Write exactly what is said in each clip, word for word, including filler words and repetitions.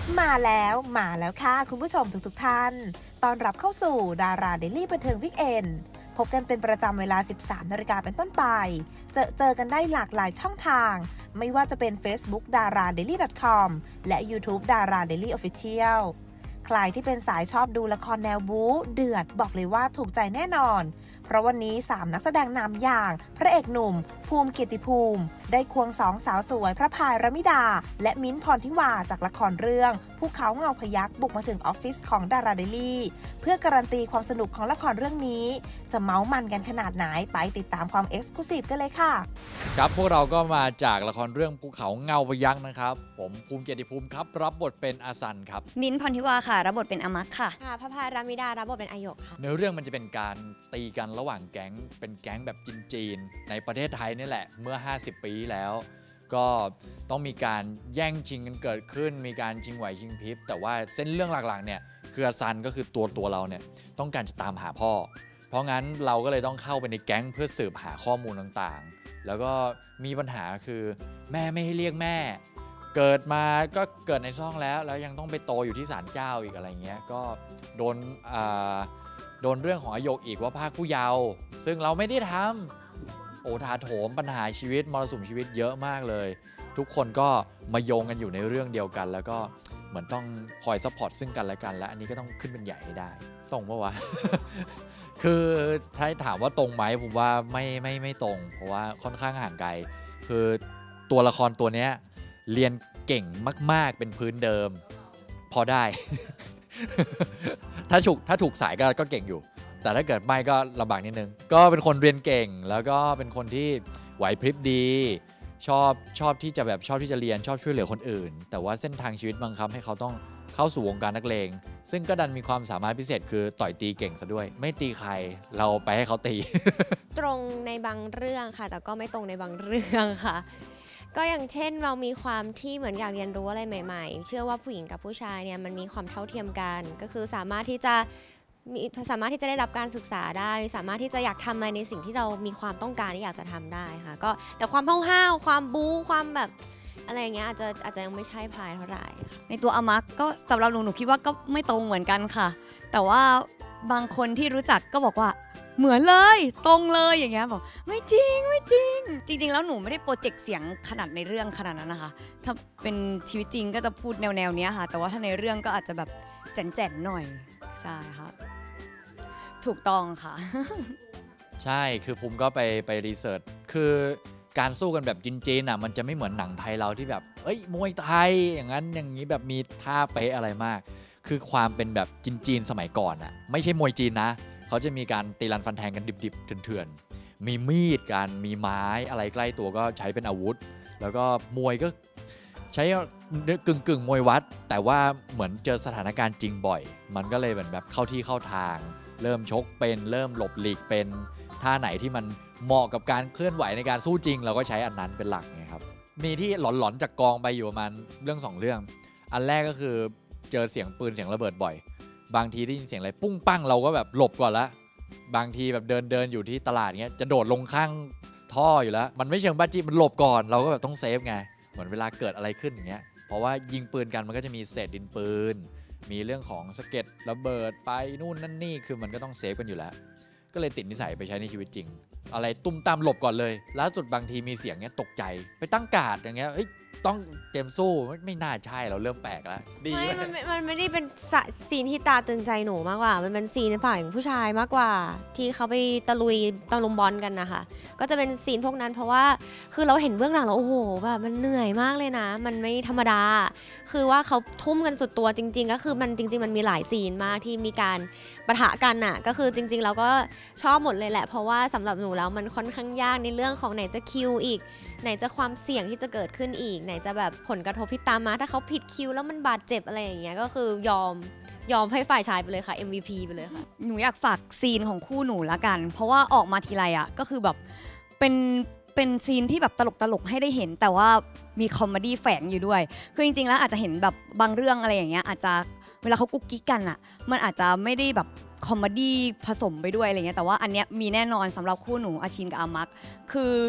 มาแล้วมาแล้วค่ะคุณผู้ชมทุกๆท่านต้อนรับเข้าสู่ดาราเดลี่บันเทิงวิกเอนด์พบกันเป็นประจำเวลา สิบสามนาฬิกาเป็นต้นไปเจอเจอกันได้หลากหลายช่องทางไม่ว่าจะเป็น Facebook ดารา เดลี่ ดอท คอม และ YouTube ดารา เดลี่ ออฟฟิเชียล ใครที่เป็นสายชอบดูละครแนวบู๊เดือดบอกเลยว่าถูกใจแน่นอนเพราะวันนี้สามนักแสดงนำอย่างพระเอกหนุ่มภูมิเกียรติภูมิได้ควงสองสาวสวยพระพายรมิดาและมิ้นท์พรทิวาจากละครเรื่องภูเขาเงาพยัคฆ์บุกมาถึงออฟฟิศของดาราเดลี่เพื่อการันตีความสนุกของละครเรื่องนี้จะเมาส์มันกันขนาดไหนไปติดตามความเอ็กซ์คลูซีฟกันเลยค่ะครับพวกเราก็มาจากละครเรื่องภูเขาเงาพยัคฆ์นะครับผมภูมิเกียรติภูมิครับรับบทเป็นอาซันครับมิ้นท์พรทิวาค่ะรับบทเป็นอมักค่ะค่ะพระพายรามิดารับบทเป็นอโยกค่ะเนื้อเรื่องมันจะเป็นการตีกันระหว่างแก๊งเป็นแก๊งแบบจีนๆในประเทศไทยนี่แหละเมื่อห้าสิบปีแล้วก็ต้องมีการแย่งชิงกันเกิดขึ้นมีการชิงไหวชิงพริบแต่ว่าเส้นเรื่องหลักๆเนี่ยคืออาซันก็คือตัวตัวเราเนี่ยต้องการจะตามหาพ่อเพราะงั้นเราก็เลยต้องเข้าไปในแก๊งเพื่อสืบหาข้อมูลต่างๆแล้วก็มีปัญหาคือแม่ไม่ให้เรียกแม่เกิดมาก็เกิดในซ่องแล้วแล้วยังต้องไปโตอยู่ที่ศาลเจ้าอีกอะไรเงี้ยก็โดนอ่าโดนเรื่องของอโยกอีกว่าภาคผู้เยาว์ซึ่งเราไม่ได้ทำโอ้ถาโถมปัญหาชีวิตมรสุมชีวิตเยอะมากเลยทุกคนก็มาโยงกันอยู่ในเรื่องเดียวกันแล้วก็เหมือนต้องคอยซัพพอร์ตซึ่งกันและกันและอันนี้ก็ต้องขึ้นเป็นใหญ่ให้ได้ตรงปะวะ คือถ้าถามว่าตรงไหมผมว่าไม่ไม่ไม่ตรงเพราะว่าค่อนข้างห่างไกลคือตัวละครตัวนี้เรียนเก่งมากๆเป็นพื้นเดิมพอได้ ถ้าถูกถ้าถูกสายก็ก็เก่งอยู่แต่ถ้าเกิดไม่ก็ลำบากนิดนึงก็เป็นคนเรียนเก่งแล้วก็เป็นคนที่ไหวพริบดีชอบชอบที่จะแบบชอบที่จะเรียนชอบช่วยเหลือคนอื่นแต่ว่าเส้นทางชีวิตบังคับให้เขาต้องเข้าสู่วงการนักเลงซึ่งก็ดันมีความสามารถพิเศษคือต่อยตีเก่งซะด้วยไม่ตีใครเราไปให้เขาตีตรงในบางเรื่องค่ะแต่ก็ไม่ตรงในบางเรื่องค่ะก็อย่างเช่นเรามีความที่เหมือนอยากเรียนรู้อะไรใหม่ๆเชื่อว่าผู้หญิงกับผู้ชายเนี่ยมันมีความเท่าเทียมกันก็คือสามารถที่จะมีสามารถที่จะได้รับการศึกษาได้สามารถที่จะอยากทำอะไรในสิ่งที่เรามีความต้องการที่อยากจะทำได้ค่ะก็แต่ความห้าวๆความบู๊ความแบบอะไรอย่างเงี้ยอาจจะอาจจะยังไม่ใช่พายเท่าไหร่ในตัวอมักก็สำหรับหนูหนูคิดว่าก็ไม่ตรงเหมือนกันค่ะแต่ว่าบางคนที่รู้จักก็บอกว่าเหมือนเลยตรงเลยอย่างเงี้ยบอกไม่จริงไม่จริงจริงๆแล้วหนูไม่ได้โปรเจกต์เสียงขนาดในเรื่องขนาดนั้นนะคะถ้าเป็นชีวิตจริงก็จะพูดแนวๆนี้ค่ะแต่ว่าถ้าในเรื่องก็อาจจะแบบแจ๋นๆหน่อยใช่ค่ะถูกต้องค่ะใช่คือภูมิก็ไปไปรีเสิร์ชคือการสู้กันแบบจีนๆอ่ะมันจะไม่เหมือนหนังไทยเราที่แบบเอ้ยมวยไทยอย่างนั้นอย่างนี้แบบมีท่าเป๊ะอะไรมากคือความเป็นแบบจีนๆสมัยก่อนอ่ะไม่ใช่มวยจีนนะเขาจะมีการตีรันฟันแทงกันดิบๆเถื่อนๆมีมีดกันมีไม้อะไรใกล้ตัวก็ใช้เป็นอาวุธแล้วก็มวยก็ใช้กึ่งกึ่งมวยวัดแต่ว่าเหมือนเจอสถานการณ์จริงบ่อยมันก็เลยเหมือนแบบเข้าที่เข้าทางเริ่มชกเป็นเริ่มหลบหลีกเป็นท่าไหนที่มันเหมาะกับการเคลื่อนไหวในการสู้จริงเราก็ใช้อันนั้นเป็นหลักไงครับมีที่หลอนๆจากกองไปอยู่ประมาณเรื่องสองเรื่องอันแรกก็คือเจอเสียงปืนเสียงระเบิดบ่อยบางทีได้ยินเสียงอะไรปุ้งปั้งเราก็แบบหลบก่อนละบางทีแบบเดินเดินอยู่ที่ตลาดเงี้ยจะโดดลงข้างท่ออยู่แล้วมันไม่เชิงบ้าจี้มันหลบก่อนเราก็แบบต้องเซฟไงเหมือนเวลาเกิดอะไรขึ้นอย่างเงี้ยเพราะว่ายิงปืนกันมันก็จะมีเศษดินปืนมีเรื่องของสะเก็ดระเบิดไปนู่นนั่นนี่คือมันก็ต้องเซฟกันอยู่แล้วก็เลยติดนิสัยไปใช้ในชีวิตจริงอะไรตุ้มตามหลบก่อนเลยล่าสุดบางทีมีเสียงเงี้ยตกใจไปตั้งการ์ดอย่างเงี้ยเอ้ยต้องเตรียมสู้ไม่ไม่น่าใช่เราเริ่มแปลกแล้วดีไม่มันมันไม่ได้เป็นซีนที่ตาตึงใจหนูมากกว่ามันเป็นซีนฝ่ายผู้ชายมากกว่าที่เขาไปตะลุยตะลุมบอลกันนะคะก็จะเป็นซีนพวกนั้นเพราะว่าคือเราเห็นเบื้องหลังแล้วโอ้โหแบบมันเหนื่อยมากเลยนะมันไม่ธรรมดาคือว่าเขาทุ่มกันสุดตัวจริงๆก็คือมันจริงๆมันมีหลายซีนมากที่มีการปะทะกันน่ะก็คือจริงๆเราก็ชอบหมดเลยแหละเพราะว่าสำหรับหนูแล้วมันค่อนข้างยากในเรื่องของไหนจะคิวอีกไหนจะความเสี่ยงที่จะเกิดขึ้นอีกไหนจะแบบผลกระทบที่ตามมาถ้าเขาผิดคิวแล้วมันบาดเจ็บอะไรอย่างเงี้ยก็คือยอมยอมให้ฝ่ายชายไปเลยค่ะ เอ็ม วี พี ไปเลยค่ะหนูอยากฝากซีนของคู่หนูละกันเพราะว่าออกมาทีไรอ่ะก็คือแบบเป็นเป็นซีนที่แบบตลกตลกให้ได้เห็นแต่ว่ามีคอมเมดี้แฝงอยู่ด้วยคือจริงๆแล้วอาจจะเห็นแบบบางเรื่องอะไรอย่างเงี้ยอาจจะเวลาเขากุ๊กกิ๊กกันอ่ะมันอาจจะไม่ได้แบบคอมเมดี้ผสมไปด้วยอะไรเงี้ยแต่ว่าอันเนี้ยมีแน่นอนสำหรับคู่หนูอาชินกับอามักคือ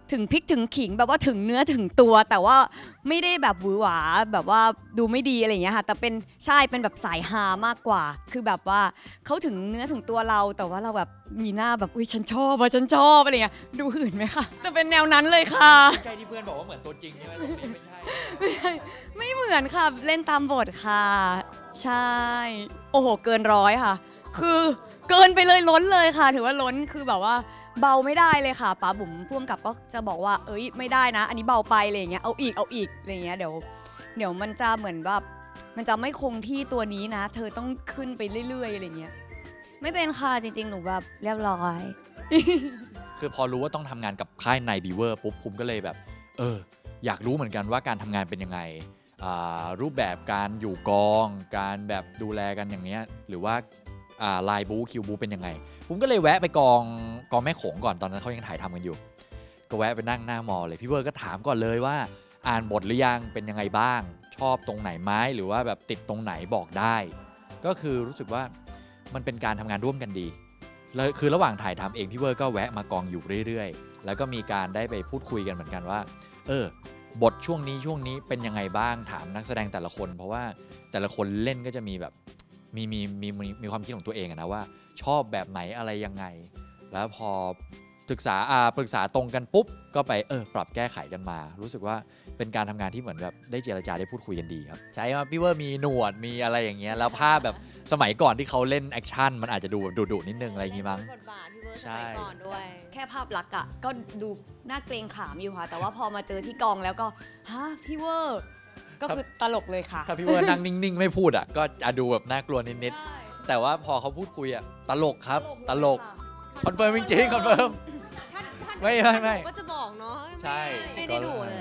ถึงพริกถึงขิงแบบว่าถึงเนื้อถึงตัวแต่ว่าไม่ได้แบบหวือหวาแบบว่าดูไม่ดีอะไรอย่างเงี้ยค่ะแต่เป็นใช่เป็นแบบสายฮามากกว่าคือแบบว่าเขาถึงเนื้อถึงตัวเราแต่ว่าเราแบบมีหน้าแบบอุ้ยฉันชอบว่าฉันชอบอะไรเงี้ยดูหื่นไหมคะแต่เป็นแนวนั้นเลยค่ะไม่ใช่ที่เพื่อนบอกว่าเหมือนตัวจริงใช่ไหมตรงนี้ไม่ใช่ไม่ใช่ไม่เหมือนค่ะเล่นตามบทค่ะใช่โอ้โหเกินร้อยค่ะคือเกินไปเลยล้นเลยค่ะถือว่าล้นคือแบบว่าเบาไม่ได้เลยค่ะป๋าบุ๋มพ่วงกับก็จะบอกว่าเอ้ยไม่ได้นะอันนี้เบาไปอะไรอย่างเงี้ยเอาอีกเอาอีกอะไรอย่างเงี้ยเดี๋ยวเดี๋ยวมันจะเหมือนแบบมันจะไม่คงที่ตัวนี้นะเธอต้องขึ้นไปเรื่อยๆอะไรเงี้ยไม่เป็นค่ะจริงๆหนูแบบเรียบร้อยคือพอรู้ว่าต้องทำงานกับค่ายในบีเวอร์ปุ๊บผมก็เลยแบบเอออยากรู้เหมือนกันว่าการทำงานเป็นยังไงรูปแบบการอยู่กองการแบบดูแลกันอย่างเงี้ยหรือว่าไลน์บูคิวบูเป็นยังไงผมก็เลยแวะไปกองกองแม่โขงก่อนตอนนั้นเขายังถ่ายทำกันอยู่ก็แวะไปนั่งหน้ามอเลยพี่เวอร์ก็ถามก่อนเลยว่าอ่านบทหรือยังเป็นยังไงบ้างชอบตรงไหนไหมหรือว่าแบบติดตรงไหนบอกได้ก็คือรู้สึกว่ามันเป็นการทำงานร่วมกันดีแล้วคือระหว่างถ่ายทำเองพี่เวอร์ก็แวะมากองอยู่เรื่อยๆแล้วก็มีการได้ไปพูดคุยกันเหมือนกันว่าเออบทช่วงนี้ช่วงนี้เป็นยังไงบ้างถามนักแสดงแต่ละคนเพราะว่าแต่ละคนเล่นก็จะมีแบบมีมีมีมีความคิดของตัวเองนะว่าชอบแบบไหนอะไรยังไงแล้วพอปรึกษาอ่าปรึกษาตรงกันปุ๊บก็ไปเออปรับแก้ไขกันมารู้สึกว่าเป็นการทำงานที่เหมือนแบบได้เจรจาได้พูดคุยกันดีครับใช่ว่าพี่เวอร์มีหนวดมีอะไรอย่างเงี้ยแล้วภาพแบบสมัยก่อนที่เขาเล่นแอคชั่นมันอาจจะดูแบบดุๆนิดนึงอะไรอย่างงี้มั้งบทบาทพี่เวอร์สมัยก่อนด้วยแค่ภาพลักษณ์อะก็ดูน่าเกรงขามอยู่ค่ะแต่ว่าพอมาเจอที่กองแล้วก็ฮะพี่เวอร์ก็คือตลกเลยค่ะถ้าพี่เวอร์นั่งนิ่งๆไม่พูดอ่ะก็จะดูแบบน่ากลัวนิดๆแต่ว่าพอเขาพูดคุยอ่ะตลกครับตลกคอนเฟิร์มจริงๆคอนเฟิร์มไม่ไม่ไม่ก็จะบอกเนาะใช่ไม่ได้ดูเลย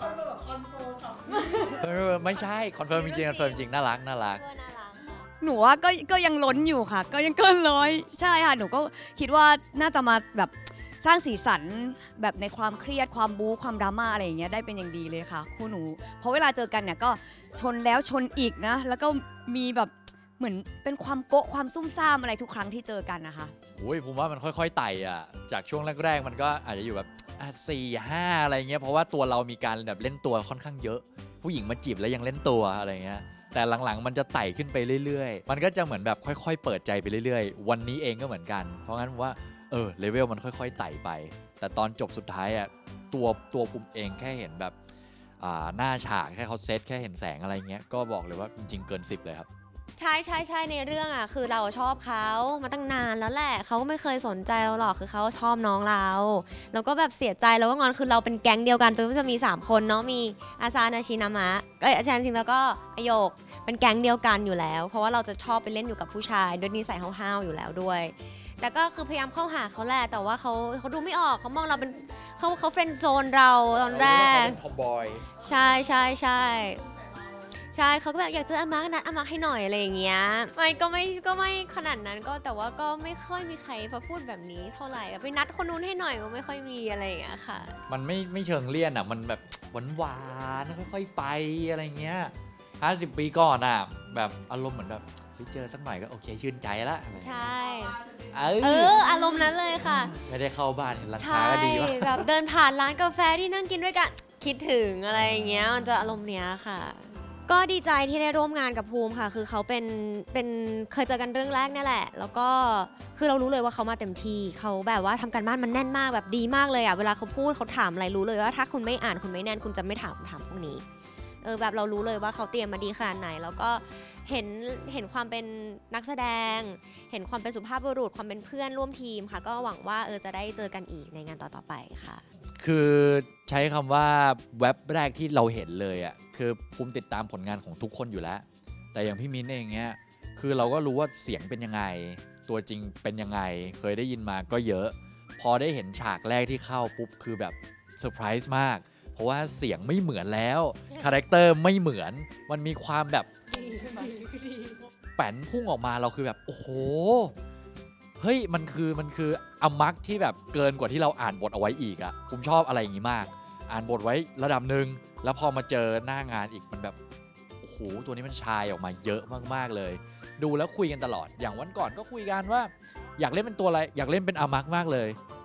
ไม่ใช่คอนเฟิร์มจริงๆคอนเฟิร์มจริงน่ารักน่ารักหนูว่าก็ก็ยังล้นอยู่ค่ะก็ยังเกินร้อยใช่ค่ะหนูก็คิดว่าน่าจะมาแบบสร้างสีสันแบบในความเครียดความบู๊ความดราม่าอะไรอย่างเงี้ยได้เป็นอย่างดีเลยค่ะคู่หนูเพราะเวลาเจอกันเนี่ยก็ชนแล้วชนอีกนะแล้วก็มีแบบเหมือนเป็นความโกะความซุ่มซ่ามอะไรทุกครั้งที่เจอกันนะคะโอ้ยผมว่ามันค่อยๆไต่อ่ะจากช่วงแรกๆมันก็อาจจะอยู่แบบสี่ห้าอะไรเงี้ยเพราะว่าตัวเรามีการแบบเล่นตัวค่อนข้างเยอะผู้หญิงมาจีบแล้วยังเล่นตัวอะไรเงี้ยแต่หลังๆมันจะไต่ขึ้นไปเรื่อยๆมันก็จะเหมือนแบบค่อยๆเปิดใจไปเรื่อยๆวันนี้เองก็เหมือนกันเพราะงั้นผมว่าเออเลเวลมันค่อยๆไต่ไปแต่ตอนจบสุดท้ายอ่ะตัวตัวผมเองแค่เห็นแบบหน้าฉากแค่เขาเซตแค่เห็นแสงอะไรเงี้ยก็บอกเลยว่าจริงๆเกินสิบเลยครับใช่ใช่ใช่ในเรื่องอ่ะคือเราชอบเขามาตั้งนานแล้วแหละเขาก็ไม่เคยสนใจเราหรอกคือเขาชอบน้องเราแล้วก็แบบเสียใจแล้วก็งอนคือเราเป็นแก๊งเดียวกันจะจะมีสามคนเนาะมีอาซานาชินามะเอ้ยอาชานาชินแล้วก็อโยกเป็นแก๊งเดียวกันอยู่แล้วเพราะว่าเราจะชอบไปเล่นอยู่กับผู้ชายด้วยนิสัยห้าวๆอยู่แล้วด้วยแต่ก็คือพยายามเข้าหาเขาแหละแต่ว่าเขาเขาดูไม่ออกเขามองเราเป็นเขาเขาเฟรนด์โซนเราตอนแรกทอมบอยใช่ใช่ใช่ใช่เขาก็แบบอยากเจออามาร์กนัดอามาร์กให้หน่อยอะไรอย่างเงี้ยไม่ก็ไม่ก็ไม่ขนาดนั้นก็แต่ว่าก็ไม่ค่อยมีใครมาพูดแบบนี้เท่าไหร่ไปนัดคนนู้นให้หน่อยก็ไม่ค่อยมีอะไรอย่างเงี้ยค่ะมันไม่ไม่เชิงเลี่ยนอ่ะมันแบบหวานๆค่อยๆไปอะไรเงี้ยห้าสิบปีก่อนอ่ะแบบอารมณ์เหมือนแบบไปเจอสักหน่อยก็โอเคชื่นใจละใช่เออออารมณ์นั้นเลยค่ะไม่ได้เข้าบ้านเห็นร้านค้าก็ดีว่ะแบบเดินผ่านร้านกาแฟที่นั่งกินด้วยกันคิดถึงอะไรอย่างเงี้ยมันจะอารมณ์เนี้ยค่ะก็ดีใจที่ได้ร่วมงานกับภูมิค่ะคือเขาเป็นเป็นเคยเจอกันเรื่องแรกนี่แหละแล้วก็คือเรารู้เลยว่าเขามาเต็มที่เขาแบบว่าทำการบ้านมันแน่นมากแบบดีมากเลยอ่ะเวลาเขาพูดเขาถามอะไรรู้เลยว่าถ้าคุณไม่อ่านคุณไม่แน่นคุณจะไม่ถามคำถามพวกนี้เออแบบเรารู้เลยว่าเขาเตรียมมาดีขนาดไหนแล้วก็เห็นเห็นความเป็นนักแสดงเห็นความเป็นสุภาพบุรุษความเป็นเพื่อนร่วมทีมค่ะก็หวังว่าเออจะได้เจอกันอีกในงานต่อๆไปค่ะคือใช้คำว่าเว็บแรกที่เราเห็นเลยอ่ะคือภูมิติดตามผลงานของทุกคนอยู่แล้วแต่อย่างพี่มิ้นเองเนี้ยคือเราก็รู้ว่าเสียงเป็นยังไงตัวจริงเป็นยังไงเคยได้ยินมาก็เยอะพอได้เห็นฉากแรกที่เข้าปุ๊บคือแบบเซอร์ไพรส์มากเพราะว่าเสียงไม่เหมือนแล้วคาแรคเตอร์ไม่เหมือนมันมีความแบบแป้นพุ่งออกมาเราคือแบบโอ้โหเฮ้ยมันคือมันคืออมักที่แบบเกินกว่าที่เราอ่านบทเอาไว้อีกอะผมชอบอะไรอย่างนี้มากอ่านบทไว้ระดับหนึ่งแล้วพอมาเจอหน้างานอีกมันแบบโอ้โหตัวนี้มันชายออกมาเยอะมากๆเลยดูแล้วคุยกันตลอดอย่างวันก่อนก็คุยกันว่าอยากเล่นเป็นตัวอะไรอยากเล่นเป็นอามักมากเลย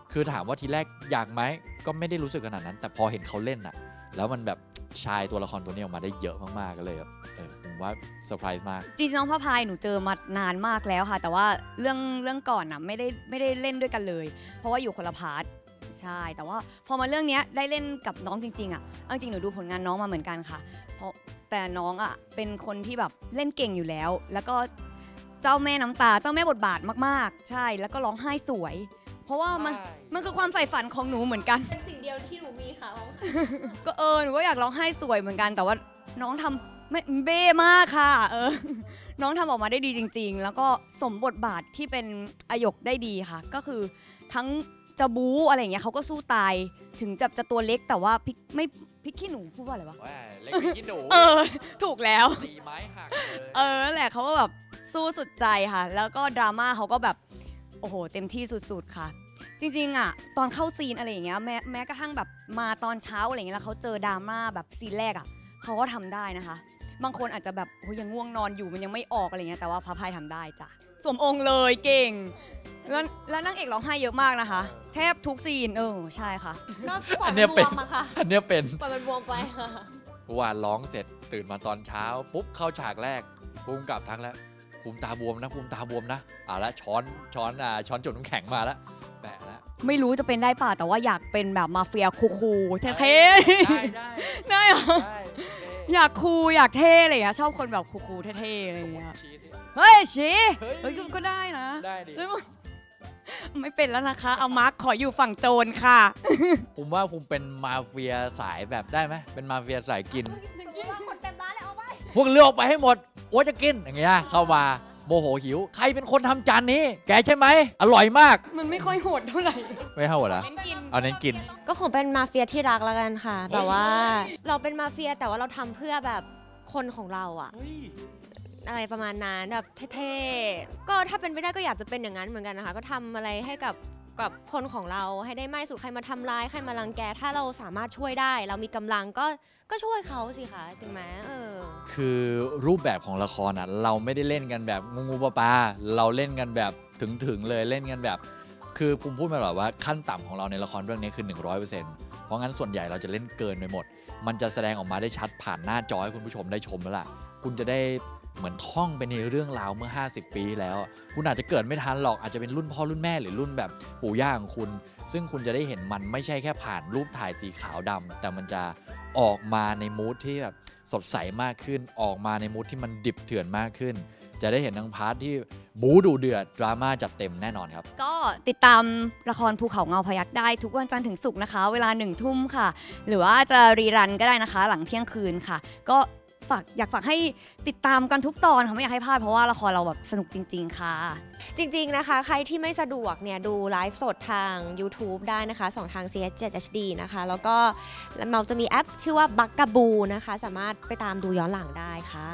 คือถามว่าทีแรกอยากไหมก็ไม่ได้รู้สึกขนาดนั้นแต่พอเห็นเขาเล่นอะแล้วมันแบบชายตัวละครตัวนี้ออกมาได้เยอะมากๆก็เลยแบบเออผมว่าเซอร์ไพรส์มากจริงๆน้องพระพายหนูเจอมานานมากแล้วค่ะแต่ว่าเรื่องเรื่องก่อนน่ะไม่ได้ไม่ได้เล่นด้วยกันเลยเพราะว่าอยู่คนละพาร์ทใช่แต่ว่าพอมาเรื่องนี้ได้เล่นกับน้องจริงๆอ่ะจริงๆหนูดูผลงานน้องมาเหมือนกันค่ะเพราะแต่น้องอ่ะเป็นคนที่แบบเล่นเก่งอยู่แล้วแล้วก็เจ้าแม่น้ำตาเจ้าแม่บทบาทมากๆใช่แล้วก็ร้องไห้สวยเพราะว่ามันมันคือความใฝ่ฝันของหนูเหมือนกันเป็นสิ่งเดียวที่หนูมีค่ะก็เออหนูก็อยากร้องไห้สวยเหมือนกันแต่ว่าน้องทำไม่เบ้มากค่ะเออน้องทำออกมาได้ดีจริงๆแล้วก็สมบทบาทที่เป็นอายกได้ดีค่ะก็คือทั้งจะบู๊อะไรอย่างเงี้ยเขาก็สู้ตายถึงจะจะตัวเล็กแต่ว่าพิกไม่พิกขี้หนูพูดว่าอะไรวะเล็กพิกขี้หนูเออถูกแล้วตีไม้หักเลยเออแหละเขาก็แบบสู้สุดใจค่ะแล้วก็ดราม่าเขาก็แบบโอ้โหเต็มที่สุดๆค่ะจริงๆอ่ะตอนเข้าซีนอะไรอย่างเงี้ยแม้แม้กระทั่งแบบมาตอนเช้าอะไรอย่างเงี้ยแล้วเขาเจอดราม่าแบบซีนแรกอ่ะเขาก็ทำได้นะคะบางคนอาจจะแบบโอ้ยยังง่วงนอนอยู่มันยังไม่ออกอะไรเงี้ยแต่ว่าพระพายทำได้จ้ะสวมองค์เลยเก่งแล้วแล้วนางเอกร้องไห้เยอะมากนะคะแทบทุกซีนเออใช่ค่ะก็ปล่อยมันบวมอะค่ะอันนี้เป็นปล่อยมันบวมไปค่ะวานร้องเสร็จตื่นมาตอนเช้าปุ๊บเข้าฉากแรกภูมิกับทักแล้วภูมิตาบวมนะภูมิตาบวมนะอ่ะแล้วช้อนช้อนอ่าช้อนจุดน้ำแข็งมาแล้วแปะแล้วไม่รู้จะเป็นได้ป่ะแต่ว่าอยากเป็นแบบมาเฟียคูลๆเท่ๆได้ได้ได้เหรออยากคูลอยากเท่อะไรอย่างเงี้ยชอบคนแบบคูลๆเท่ๆอะไรอย่างเงี้ยเฮ้ยชี้เฮ้ยก็ได้นะได้ดิไม่เป็นแล้วนะคะเอามาร์คขออยู่ฝั่งโจรค่ะผมว่าผมเป็นมาเฟียสายแบบได้ไหมเป็นมาเฟียสายกินคนเต็มร้านเลยเอาไปพวกเลือกไปให้หมดโอ้จะกินอย่างเงี้ยเข้ามาโมโหหิวใครเป็นคนทำจานนี้แกใช่ไหมอร่อยมากมันไม่ค่อยโหดเท่าไหร่ไม่โหดอ่ะเอาเน้นกินก็คงเป็นมาเฟียที่รักแล้วกันค่ะแบบว่าเราเป็นมาเฟียแต่ว่าเราทำเพื่อแบบคนของเราอะอะไรประมาณนั้นแบบเท่ๆก็ถ้าเป็นไปได้ก็อยากจะเป็นอย่างนั้นเหมือนกันนะคะก็ทำอะไรให้กับกับคนของเราให้ได้ไม่สุดใครมาทำร้ายใครมารังแกถ้าเราสามารถช่วยได้เรามีกำลังก็ก็ช่วยเขาสิคะจริงไหมเออคือรูปแบบของละครอ่ะเราไม่ได้เล่นกันแบบงูงูปลาปลาเราเล่นกันแบบถึงๆเลยเล่นกันแบบคือผมพูดมาหรอว่าขั้นต่ำของเราในละครเรื่องนี้คือ หนึ่งร้อยเปอร์เซ็นต์ เพราะงั้นส่วนใหญ่เราจะเล่นเกินไปหมดมันจะแสดงออกมาได้ชัดผ่านหน้าจอให้คุณผู้ชมได้ชมแล้วล่ะคุณจะได้เหมือนท่องไปในเรื่องราวเมื่อห้าสิบปีแล้วคุณอาจจะเกิดไม่ทันหรอกอาจจะเป็นรุ่นพ่อรุ่นแม่หรือรุ่นแบบปู่ย่าของคุณซึ่งคุณจะได้เห็นมันไม่ใช่แค่ผ่านรูปถ่ายสีขาวดำแต่มันจะออกมาในมูดที่แบบสดใสมากขึ้นออกมาในมูดที่มันดิบเถื่อนมากขึ้นจะได้เห็นทั้งพาร์ทที่บู๊ดุเดือดดราม่าจัดเต็มแน่นอนครับก็ติดตามละครภูเขาเงาพยัคฆ์ได้ทุกวันจันทร์ถึงศุกร์นะคะเวลาหนึ่งทุ่มค่ะหรือว่าจะรีรันก็ได้นะคะหลังเที่ยงคืนค่ะก็ฝากอยากฝากให้ติดตามกันทุกตอนค่ะไม่อยากให้พลาดเพราะว่าละครเราแบบสนุกจริงๆค่ะจริงๆนะคะใครที่ไม่สะดวกเนี่ยดูไลฟ์สดทาง YouTube ได้นะคะส่องทาง ซี เอส เจ็ด เอช ดี นะคะแล้วก็เราจะมีแอปชื่อว่า Bugaboo นะคะสามารถไปตามดูย้อนหลังได้ค่ะ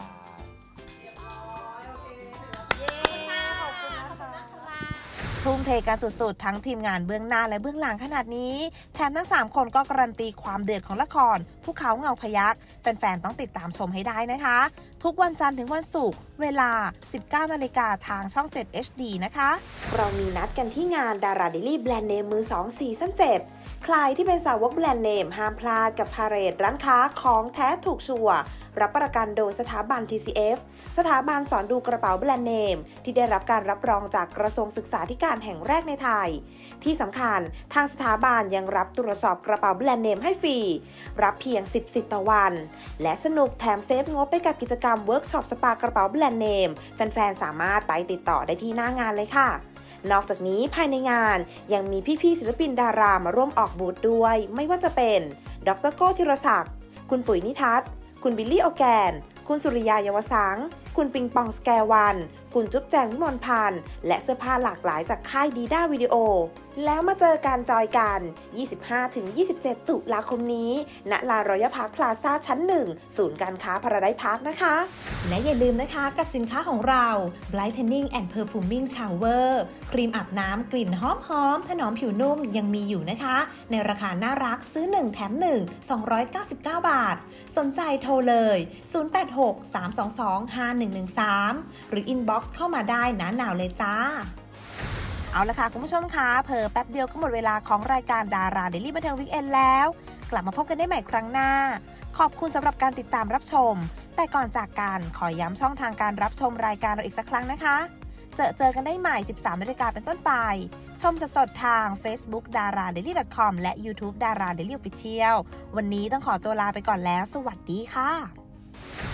ทุ่มเทกันสุดๆทั้งทีมงานเบื้องหน้าและเบื้องหลังขนาดนี้แถมทั้งสามคนก็การันตีความเดือดของละครภูเขาเงาพยัคฆ์แฟนๆต้องติดตามชมให้ได้นะคะทุกวันจันทร์ถึงวันศุกร์เวลา สิบเก้านาฬิกา ทางช่อง เจ็ด เอช ดี นะคะเรามีนัดกันที่งานดาราเดลี่แบรนด์เนมมือสองซีซั่นเจ็ดใครที่เป็นสาวกแบรนด์เนมห้ามพลาดกับพาเหรดร้านค้าของแท้ถูกชัวร์รับประกันโดยสถาบัน ที ซี เอฟ สถาบันสอนดูกระเป๋าแบรนด์เนมที่ได้รับการรับรองจากกระทรวงศึกษาธิการแห่งแรกในไทยที่สำคัญทางสถาบันยังรับตรวจสอบกระเป๋าแบรนด์เนมให้ฟรีรับเพียงสิบสิทธิ์ต่อวันและสนุกแถมเซฟงบไปกับกิจกรรมเวิร์กช็อปสปากระเป๋าแบรนด์เนมแฟนๆสามารถไปติดต่อได้ที่หน้างานเลยค่ะนอกจากนี้ภายในงานยังมีพี่ๆศิลปินดารามาร่วมออกบูธด้วยไม่ว่าจะเป็นดร.โก้ธีรศักดิ์คุณปุ๋ยนิทัศน์คุณบิลลี่โอแกนคุณสุริยาเยาวสังคุณปิงปองสแกวันคุณจุ๊บแจงวิมลพันธ์และเสื้อผ้าหลากหลายจากค่ายดีด้าวิดีโอแล้วมาเจอกันจอยกัน ยี่สิบห้าถึงยี่สิบเจ็ด ตุลาคมนี้ณลานรอยัลพาร์คพลาซ่าชั้นหนึ่งศูนย์การค้าพาราไดซ์พาร์คนะคะและอย่าลืมนะคะกับสินค้าของเรา Brightening and Perfuming Shower ครีมอาบน้ำกลิ่นหอมๆถนอมผิวนุ่มยังมีอยู่นะคะในราคาน่ารักซื้อหนึ่งแถมหนึ่ง สองร้อยเก้าสิบเก้า บาทสนใจโทรเลยศูนย์ แปด หก สาม สอง สอง ห้า หนึ่ง หนึ่ง สามหรือ inbox เข้ามาได้นะหนาวเลยจ้าเอาละค่ะคุณผู้ชมคะเผลอแป๊บเดียวก็หมดเวลาของรายการดาราเดลี่บันเทิงวีคเอนด์แล้วกลับมาพบกันได้ใหม่ครั้งหน้าขอบคุณสำหรับการติดตามรับชมแต่ก่อนจากกันขอย้ำช่องทางการรับชมรายการเราอีกสักครั้งนะคะเจอเจอกันได้ใหม่ สิบสามนาฬิกาเป็นต้นไปชมสดๆทาง Facebook ดาราเดลี่ ดอท คอม และ YouTube ดาราเดลี่ Official วันนี้ต้องขอตัวลาไปก่อนแล้วสวัสดีค่ะ